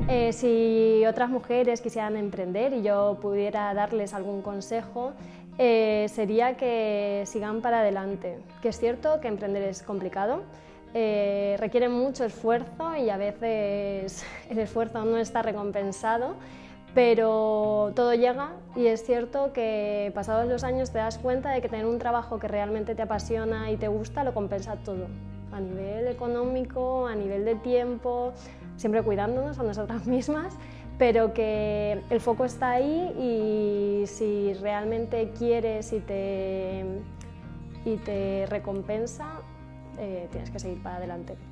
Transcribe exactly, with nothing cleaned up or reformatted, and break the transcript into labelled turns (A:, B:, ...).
A: Eh, si otras mujeres quisieran emprender y yo pudiera darles algún consejo, eh, sería que sigan para adelante, que es cierto que emprender es complicado, eh, requiere mucho esfuerzo y a veces el esfuerzo no está recompensado, pero todo llega y es cierto que pasados los años te das cuenta de que tener un trabajo que realmente te apasiona y te gusta lo compensa todo, a nivel económico, a nivel de tiempo, siempre cuidándonos a nosotras mismas, pero que el foco está ahí y si realmente quieres y te, y te recompensa, eh, tienes que seguir para adelante.